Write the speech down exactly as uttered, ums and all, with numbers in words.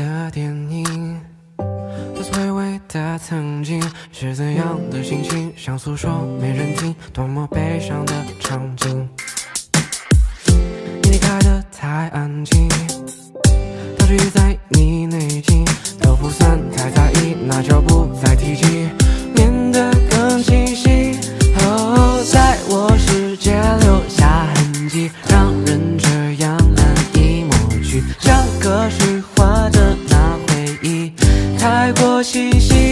的电影，这回味的曾经是怎样的心情？想诉说没人听，多么悲伤的场景。你离开的太安静，当局在你内心，都不算太在意，那就不再提及，变得更清晰。哦，在我世界留下痕迹，让人这样难以抹去，像个虚化的那回忆，太过细细。